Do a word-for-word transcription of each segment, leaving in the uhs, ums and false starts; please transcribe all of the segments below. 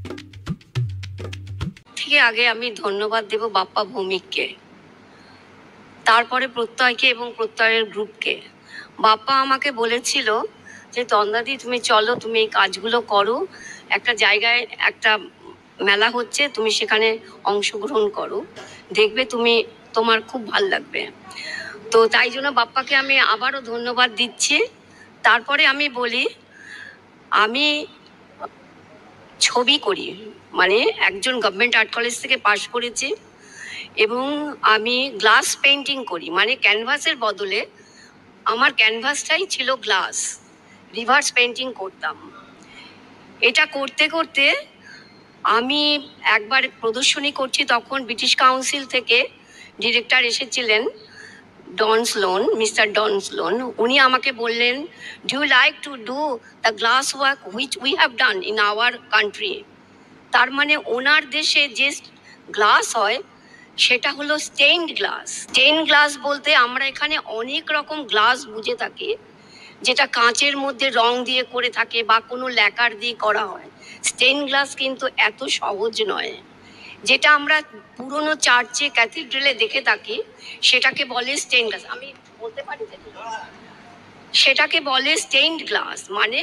থেকে আগে আমি ধন্যবাদ দেব বাপ্পা ভৌমিককে, তারপরে প্রত্যয়কে এবং প্রত্যয়ের গ্রুপকে। বাপ্পা আমাকে বলেছিল যে তন্দ্রাদি তুমি চলো, তুমি এই কাজগুলো করো, একটা জায়গায় একটা মেলা হচ্ছে, তুমি সেখানে অংশগ্রহণ করো, দেখবে তুমি তোমার খুব ভাল লাগবে। তো তাই জন্য বাপ্পাকে আমি আবারও ধন্যবাদ দিচ্ছি। তারপরে আমি বলি, আমি ছবি করি, মানে একজন গভর্নমেন্ট আর্ট কলেজ থেকে পাশ করেছি, এবং আমি গ্লাস পেন্টিং করি, মানে ক্যানভাসের বদলে আমার ক্যানভাসটাই ছিল গ্লাস, রিভার্স পেন্টিং করতাম। এটা করতে করতে আমি একবার প্রদর্শনী করছি, তখন ব্রিটিশ কাউন্সিল থেকে ডিরেক্টর এসেছিলেন ডনসলোন, মিস্টার ডনসলোন। উনি আমাকে বললেন, do you like to do the glass work which we have done in our country. তার মানে ওনার দেশে যে গ্লাস হয় সেটা হলো স্টেইনড গ্লাস। স্টেইন গ্লাস বলতে আমরা এখানে অনেক রকম গ্লাস বুঝে থাকি, যেটা কাঁচের মধ্যে রং দিয়ে করে থাকে বা কোনো ল্যাকার দিয়ে করা হয়। স্টেইন গ্লাস কিন্তু এত সহজ নয়। যেটা আমরা পুরনো চার্চে, ক্যাথিড্রালে দেখে থাকি সেটাকে বলে স্টেইন গ্লাস। আমি বলতে পারি সেটাকে বলে স্টেইনড গ্লাস, মানে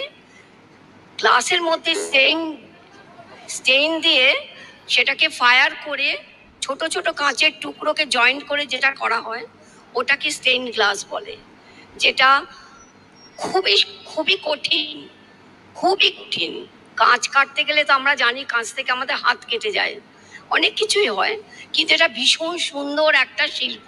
গ্লাসের মধ্যে স্টেইন স্টেইন দিয়ে সেটাকে ফায়ার করে ছোট ছোট কাঁচের টুকরোকে জয়েন্ট করে যেটা করা হয় ওটাকে স্টেইন গ্লাস বলে, যেটা খুবই খুবই কঠিন, খুবই কঠিন। কাঁচ কাটতে গেলে তো আমরা জানি কাঁচ থেকে আমাদের হাত কেটে যায়, অনেক কিছুই হয়, কিন্তু এটা ভীষণ সুন্দর একটা শিল্প।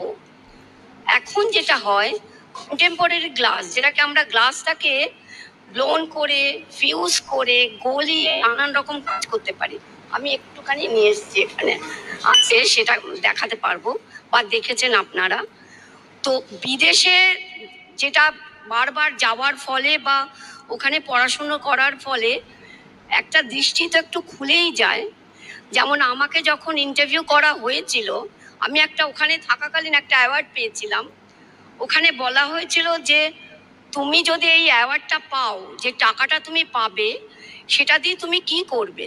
এখন যেটা হয় কন্টেম্পোরারি গ্লাস, যেটাকে আমরা গ্লাসটাকে ব্লোন করে, ফিউজ করে, গলিয়ে নানান রকম কাজ করতে পারি। আমি একটুখানি নিয়ে এসেছি এখানে, আছে সেটা দেখাতে পারবো, বা দেখেছেন আপনারা। তো বিদেশে যেটা বারবার যাওয়ার ফলে বা ওখানে পড়াশুনো করার ফলে একটা দৃষ্টি তো একটু খুলেই যায়। যেমন আমাকে যখন ইন্টারভিউ করা হয়েছিল, আমি একটা ওখানে থাকাকালীন একটা অ্যাওয়ার্ড পেয়েছিলাম। ওখানে বলা হয়েছিল যে তুমি যদি এই অ্যাওয়ার্ডটা পাও, যে টাকাটা তুমি পাবে সেটা দিয়ে তুমি কি করবে।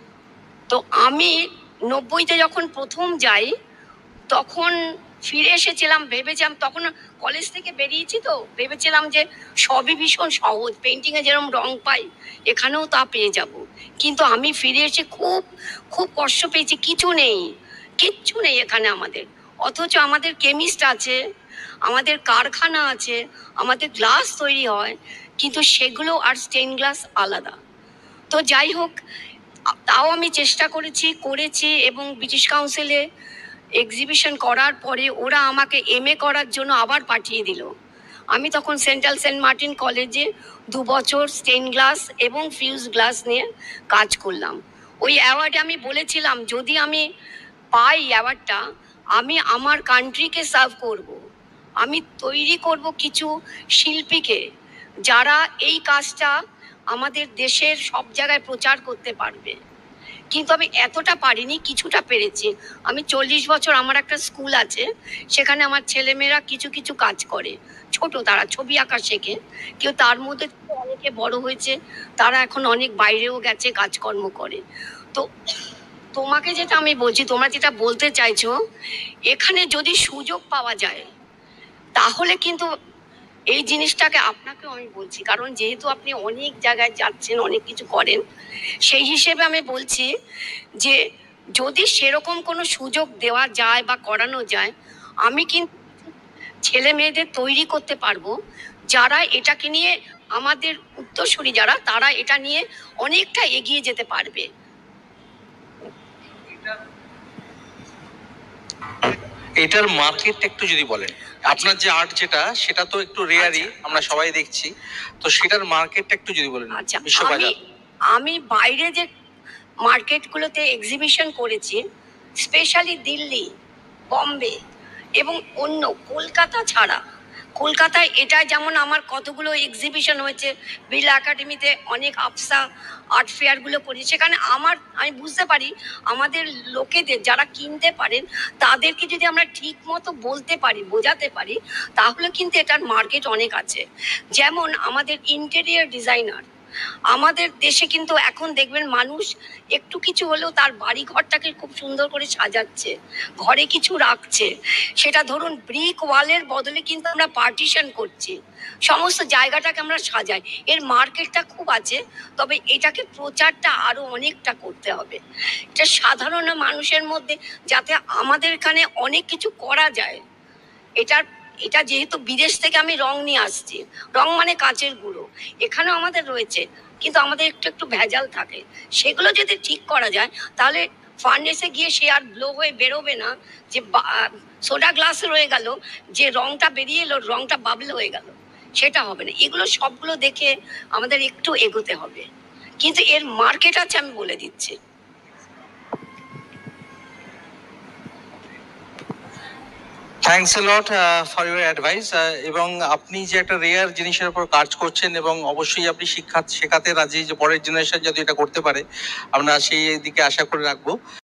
তো আমি নব্বইতে যখন প্রথম যাই তখন ফিরে এসেছিলাম, ভেবেছিলাম, তখন কলেজ থেকে বেরিয়েছি তো ভেবেছিলাম যে সবই ভীষণ সহজ, পেন্টিংয়ে যেরকম রং পাই এখানেও তা পেয়ে যাব। কিন্তু আমি ফিরে এসে খুব খুব কষ্ট পেয়েছি, কিছু নেই, কিচ্ছু নেই এখানে আমাদের। অথচ আমাদের কেমিস্ট আছে, আমাদের কারখানা আছে, আমাদের গ্লাস তৈরি হয়, কিন্তু সেগুলো আর স্টেইন গ্লাস আলাদা। তো যাই হোক, তাও আমি চেষ্টা করেছি করেছি এবং ব্রিটিশ কাউন্সিলে এক্সিবিশন করার পরে ওরা আমাকে এম এ করার জন্য আবার পাঠিয়ে দিল। আমি তখন সেন্ট্রাল সেন্ট মার্টিন কলেজে দু বছর স্টেইন গ্লাস এবং ফিউজ গ্লাস নিয়ে কাজ করলাম। ওই অ্যাওয়ার্ডে আমি বলেছিলাম যদি আমি পাই অ্যাওয়ার্ডটা, আমি আমার কান্ট্রিকে সার্ভ করব, আমি তৈরি করব কিছু শিল্পীকে যারা এই কাজটা আমাদের দেশের সব জায়গায় প্রচার করতে পারবে। কিন্তু আমি এতটা পারিনি, কিছুটা পেরেছি। আমি চল্লিশ বছর, আমার একটা স্কুল আছে, সেখানে আমার ছেলেমেয়েরা কিছু কিছু কাজ করে, ছোট, তারা ছবি আঁকা শেখে, কেউ তার মধ্যে অনেকে বড় হয়েছে, তারা এখন অনেক বাইরেও গেছে, কাজকর্ম করে। তো তোমাকে যেটা আমি বলছি, তোমরা যেটা বলতে চাইছো, এখানে যদি সুযোগ পাওয়া যায় তাহলে কিন্তু এই জিনিসটাকে আপনাকেও আমি বলছি, কারণ যেহেতু আপনি অনেক জায়গায় যাচ্ছেন, অনেক কিছু করেন, সেই হিসেবে আমি বলছি যে যদি সেরকম কোনো সুযোগ দেওয়া যায় বা করানো যায়, আমি কিন্তু ছেলে মেয়েদের তৈরি করতে পারবো যারা এটাকে নিয়ে, আমাদের উত্তরসূরি যারা, তারা এটা নিয়ে অনেকটা এগিয়ে যেতে পারবে। এটার মার্কেট একটু যদি বলেন, আপনার যে আর্ট যেটা, সেটা তো একটু রেয়ারই, আমরা সবাই দেখছি, তো সেটার মার্কেটটা একটু যদি বলেন। আচ্ছা, আমি আমি বাইরে যে মার্কেটগুলোতে এক্সিবিশন করেছি, স্পেশালি দিল্লি, বম্বে এবং অন্য কলকাতা ছাড়া, কলকাতায় এটা যেমন আমার কতগুলো এক্সিবিশন হয়েছে, বিড়লা একাডেমিতে অনেক আপসা আর্ট ফেয়ারগুলো করি, সেখানে আমার আমি বুঝতে পারি আমাদের লোকেদের যারা কিনতে পারেন তাদেরকে যদি আমরা ঠিক মতো বলতে পারি, বোঝাতে পারি, তাহলে কিন্তু এটার মার্কেট অনেক আছে। যেমন আমাদের ইন্টেরিয়ার ডিজাইনার, আমাদের দেশে কিন্তু এখন দেখবেন মানুষ একটু কিছু হলেও তার বাড়ি ঘরটাকে খুব সুন্দর করে সাজাচ্ছে, ঘরে কিছু রাখছে। সেটা ধরুন ব্রিক ওয়ালের বদলে কিন্তু আমরা পার্টিশন করছি, সমস্ত জায়গাটাকে আমরা সাজাই। এর মার্কেটটা খুব আছে, তবে এটাকে প্রচারটা আরো অনেকটা করতে হবে। এটা সাধারণ মানুষের মধ্যে, যাতে আমাদের এখানে অনেক কিছু করা যায়। এটার এটা যেহেতু বিদেশ থেকে আমি রং নিয়ে আসছি, রং মানে কাঁচের গুঁড়ো, এখানেও আমাদের রয়েছে, কিন্তু আমাদের একটু একটু ভেজাল থাকে। সেগুলো যদি ঠিক করা যায়, তাহলে ফার্নেসে গিয়ে সে আর ব্লো হয়ে বেরোবে না, যে সোডা গ্লাস রয়ে গেল, যে রংটা বেরিয়ে এলো রংটা বাবল হয়ে গেল, সেটা হবে না। এগুলো সবগুলো দেখে আমাদের একটু এগোতে হবে, কিন্তু এর মার্কেট আছে, আমি বলে দিচ্ছি। Thanks a lot for your advice. এবং আপনি যে একটা রেয়ার জিনিসের উপর কাজ করছেন, এবং অবশ্যই আপনি শিক্ষা শেখাতে রাজি যে পরের জেনারেশন যদি এটা করতে পারে, আমরা সেই দিকে আশা করে রাখবো।